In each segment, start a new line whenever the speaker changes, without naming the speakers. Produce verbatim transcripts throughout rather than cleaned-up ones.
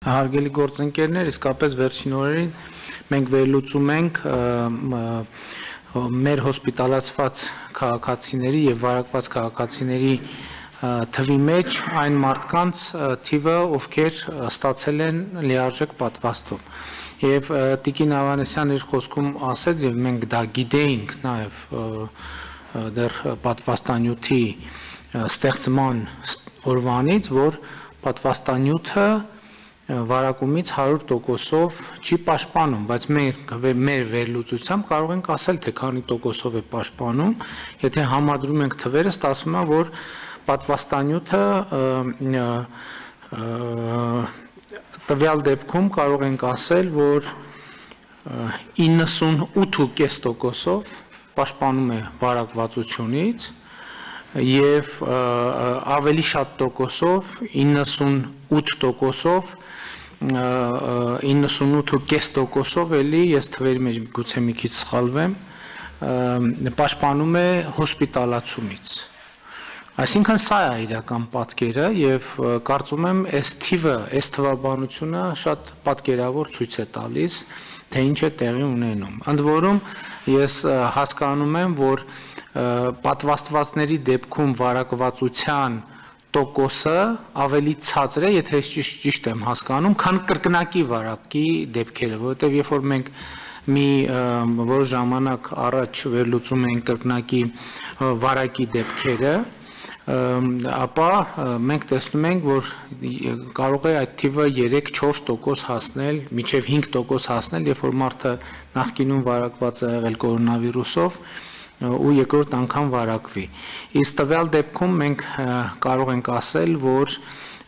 Հարգելի գործընկերներ, իսկապես վերջին օրերին մենք վերլուծում ենք մեր հոսպիտալացված քաղաքացիների եւ վարակված քաղաքացիների թվի մեջ այն մարդկանց թիվը, ովքեր ստացել են լիարժեք պատվաստում։ Եվ Տիկին Ավանեսյանն իր խոսքում ասեց, եւ մենք դա գիտեինք նաեւ դեռ պատվաստանյութի ստեղծման օրվանից, որ պատվաստանյութը վարակումից հարյուր տոկոսով չի պաշտպանում, բայց մեր մեր վերլուծությամբ կարող ենք ասել, թե քանի տոկոսով է պաշտպանում, եթե համադրում ենք թվերը, ստացվում է, որ պատվաստանյութը տվյալ դեպքում կարող ենք ասել, որ իննսունութ կόμμα պենս տոկոսով պաշտպանում է վարակվածությունից եւ ավելի շատ տոկոսով, իննսունութ տոկոսով, իննսունութ կόμμα պենս տոկոսով էլի, ես թվերի մեջ գուցե մի քիչ սխալվեմ, պաշտպանում է հոսպիտալացումից։ Այսինքն սա է իրական պատկերը եւ կարծում եմ այս թիվը, այս թվաբանությունը շատ պատկերավոր ցույց է տալիս, թե ինչ է տեղի ունենում։ Ընդ որում ես հասկանում եմ, որ պատվաստվածների դեպքում վարակվածության տոկոսը ավելի ցածր է, եթե ես ճիշտ եմ հասկանում, քան կրկնակի վարակի դեպքերը, որովհետեւ երբ որ մենք մի որոշ ժամանակ առաջ վերլուծում ենք կրկնակի վարակի դեպքերը, ապա մենք տեսնում ենք, որ կարող է այդ թիվը երեք չորս տոկոս հասնել, մինչև հինգ տոկոս հասնել, երբ որ մարդը նախկինում վարակված է եղել կորոնավիրուսով ու երկրորդ անգամ վարակվի։ Իսկ տվյալ դեպքում մենք կարող ենք ասել, որ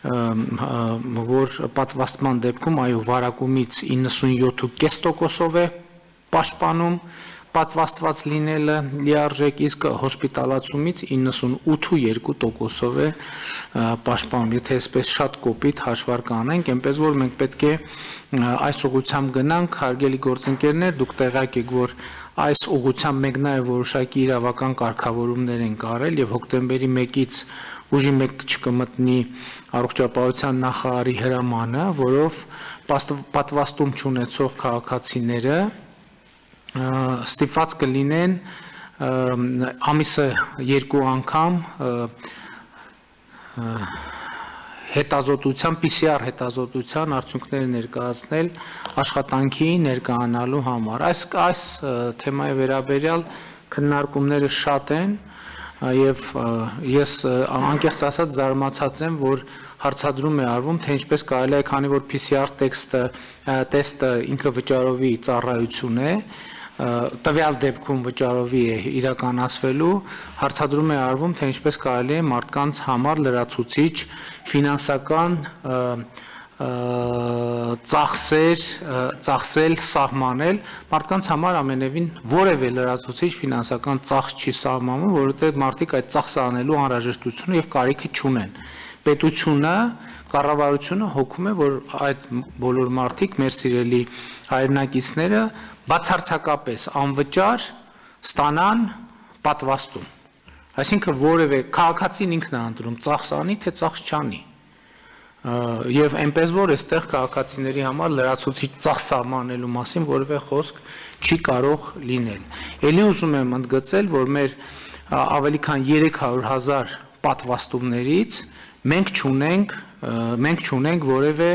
որ պատվաստման դեպքում այո վարակումից իննսունյոթ կόμμα պենս տոկոսով է պաշտպանում պատվաստված լինելը լիարժեք, իսկ հոսպիտալացումից իննսունութ կόμμα երկու տոկոսով է պաշտպանում։ Եթե այսպես շատ կոպիտ հաշվարկ անենք, այնպես որ մենք պետք է այս ուղղությամբ գնանք, հարգելի գործընկերներ, դուք տեղյակ եք, որ այս ուղղությամբ մենք նաև որոշակի իրավական կարգավորումներ ենք արել եւ հոկտեմբերի մեկից ուժի մեջ չկմտնի առողջապահության նախարարի հրամանը, որով պատվաստում չունեցող քաղաքացիները ստիպված կլինեն ամիսը երկու անգամ հետազոտության, պի սի ար հետազոտության արդյունքները ներկայացնել աշխատանքի ներկայանալու համար։ Այս այս թեմայի վերաբերյալ քննարկումները շատ են եւ ես անկեղծ ասած զարմացած եմ, որ հարցադրում է արվում, թե ինչպես կարելի է, քանի որ պի սի ար տեստը տեստը ինքը վճարովի ծառայություն է, տվյալ դեպքում վճարովի է իրականացվելու, հարցադրում է արվում, թե ինչպես կարելի է մարդկանց համար լրացուցիչ ֆինանսական ծախսեր, ծախսել, սահմանել, մարդկանց համար ամենևին որևէ լրացուցիչ ֆինանսական ծախս չի սահմանում, որովհետև մարդիկ այդ ծախսը անելու անհրաժեշտությունը եւ կարիքը չունեն։ Պետությունը, կառավարությունը հոգում է, որ այդ բոլոր մարդիկ, մեր սիրելի հայրենակիցները բացարձակապես անվճար ստանան պատվաստում։ Այսինքն որևէ քաղաքացին ինքն է ընտրում ծախս անի, թե ծախս չանի։ Եվ այնպես որ այստեղ քաղաքացիների համար լրացուցիչ ծախս սահմանելու մասին որևէ խոսք չի կարող լինել։ Էլի ուզում եմ ընդգծել, որ մեր ավելի քան երեք հարյուր հազար պատվաստումներից մենք չունենք, մենք չունենք որևէ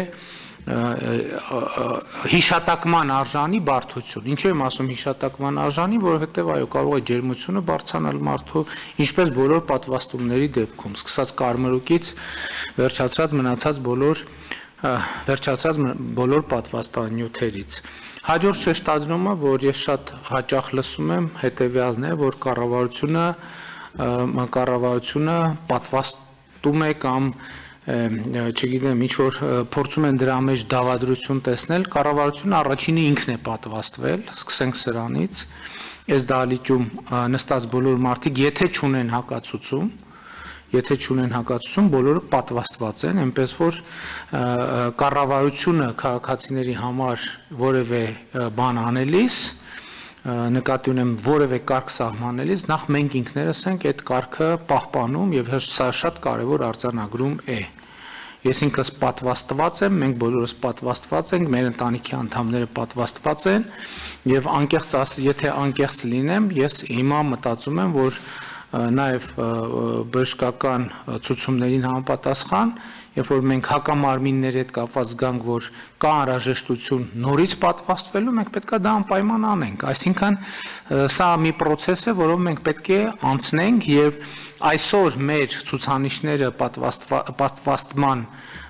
հիշատակման արժանի բարդություն։ Ինչ եմ ասում հիշատակման արժանի, որովհետև այո կարող է ջերմությունը բարձրանալ մարդու, ինչպես բոլոր պատվաստումների դեպքում, սկսած կարմրուկից վերջացած մնացած բոլոր վերջացած բոլոր պատվաստանյութերից։ Հաջորդ շեշտադրումը, որ ես շատ հաճախ լսում եմ, հետևյալն է, որ կառավարությունը կառավարությունը պատվաստում է կամ չգիտեմ, ինչ որ փորձում են դրա մեջ դավադրություն տեսնել, կառավարությունը առաջինը ինքն է պատվաստվել, սկսենք սրանից, այս դահլիճում նստած բոլոր մարդիկ, եթե չունեն հակացուցում, եթե չունեն հակացություն, բոլորը պատվաստված են, այնպես որ կառավարությունը քաղաքացիների համար որևէ բան անելիս, նկատի ունեմ որևէ կարգ սահմանելիս, նախ մենք ինքներս ենք այդ կարգը պահպանում եւ սա շատ կարեւոր արձանագրում է։ ես ինքս պատվաստված եմ, մենք բոլորս պատվաստված ենք, մեր ընտանիքի անդամները պատվաստված են, եւ անկեղծ ասած, եթե անկեղծ լինեմ, ես հիմա մտածում եմ, որ նաեւ բժշկական ցուցումներին համապատասխան, երբ որ մենք հակամարմինների հետ կապված գանք, որ կա անհրաժեշտություն նորից պատվաստվելու, մենք պետք է դա անպայման անենք, այսինքն սա մի process է, որով մենք պետք է անցնենք եւ այսօր մեր ցուցանիշները պատվաստման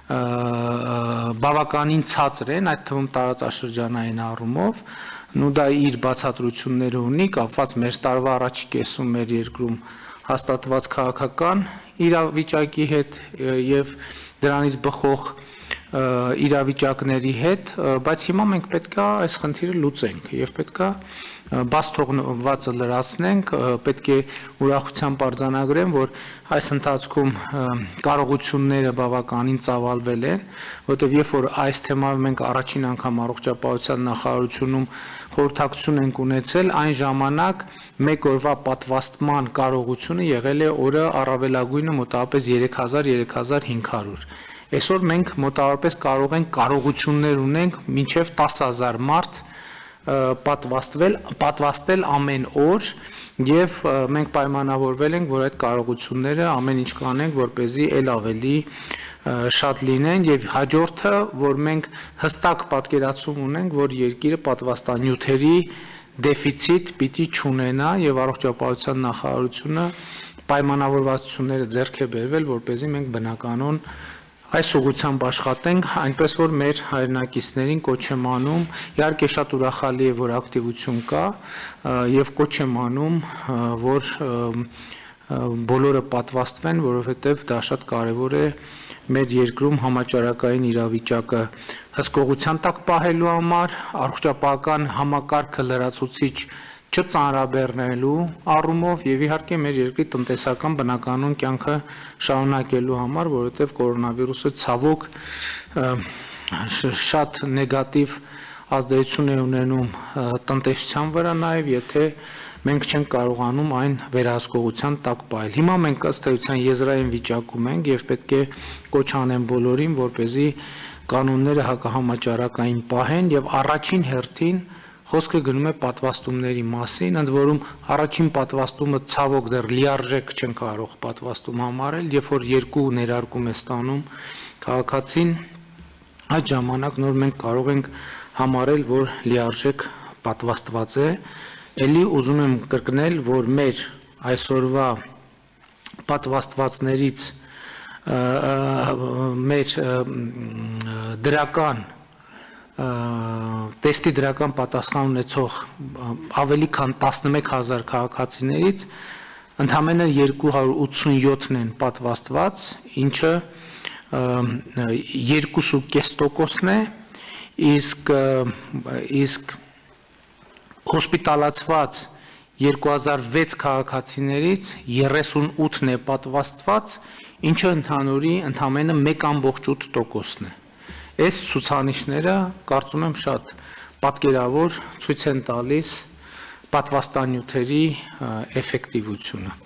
բավականին ցածր են, այդ թվում տարածաշրջանային առումով, նու դա իր բացատրությունները ունի, կապված մեր տարվա առաջի կեսում մեր երկրում հաստատված քաղաքական իրավիճակի հետ եւ դրանից բխող իրավիճակների հետ, բայց հիմա մենք պետք է այս խնդիրը լուծենք եւ պետք է բաց թողնվածը լրացնենք, պետք է ուրախությամբ արձանագրեմ, որ այս ընթացքում կարողությունները բավականին ծավալվել են, որտեղ երբ որ այս թեմայով մենք առաջին անգամ առողջապահության նախարարությունում խորհրդակցություն ենք ունեցել, այն ժամանակ մեկ օրվա պատվաստման կարողությունը եղել է օրը առավելագույնը մոտավորապես երեք հազար երեք հազար հինգ հարյուր։ Այսօր մենք մոտավորապես կարող ենք կարողություններ ունենք մինչև տասը հազար մարդ պատվաստվել, պատվաստել ամեն օր եւ մենք պայմանավորվել ենք, որ այդ կարողությունները ամեն ինչ կանենք, որպեսզի ել ավելի շատ լինեն եւ հաջորդը, որ մենք հստակ պատկերացում ունենք, որ երկիրը պատվաստանյութերի դեֆիցիտ պիտի չունենա եւ առողջապահության նախարարությունը պայմանավորվածությունները ձեռք է բերվել, որպեսզի մենք բնականon այս ուղղությամբ աշխատենք, այնպես որ մեր հայրենակիցներին կոչ եմ անում, իհարկե շատ ուրախալի է, որ ակտիվություն կա եւ կոչ եմ անում, որ բոլորը պատվաստվեն, որովհետեւ դա շատ կարեւոր է մեր երկրում համաճարակային իրավիճակը հսկողության տակ պահելու համար, առողջապահական համակարգը լրացուցիչ չծանրաբեռնելու առումով եւ իհարկե մեր երկրի տնտեսական բնականon կյանքը շարունակելու համար, որովհետեւ կորոնավիրուսը ցավոք շատ նեգատիվ ազդեցություն է ունենում տնտեսության վրա նաեւ, եթե մենք չենք կարողանում այն վերահսկողության տակ պահել։ Հիմա մենք ըստ էության եզրային վիճակում ենք եւ պետք է կոչ անեմ բոլորին, որպեսզի կանոնները հակահամաճարակային պահեն եւ առաջին հերթին խոսքը գնում է պատվաստումների մասին, ընդ որում առաջին պատվաստումը ցավոք դեռ լիարժեք չեն կարող պատվաստում համարել, երբ որ երկու ներարկում է ստանում քաղաքացին, այդ ժամանակ նոր մենք կարող ենք համարել, որ լիարժեք պատվաստված է, ելի ուզում եմ կրկնել, որ մեր այսօրվա պատվաստվածներից մեր դրական տեստի դրական պատասխան ունեցող ավելի քան տասնմեկ հազար քաղաքացիներից ընդամենը երկու հարյուր ութսունյոթն են պատվաստված, ինչը երկու կես տոկոսն է, իսկ իսկ հոսպիտալացված երկու հազար վեց քաղաքացիներից երեսունութն է պատվաստված, ինչը ընդհանուրի ընդամենը մեկ ամբողջ ութ տոկոսն է։ Այս ցուցանիշները կարծում եմ շատ պատկերավոր ցույց են տալիս պատվաստանյութերի էֆեկտիվությունը։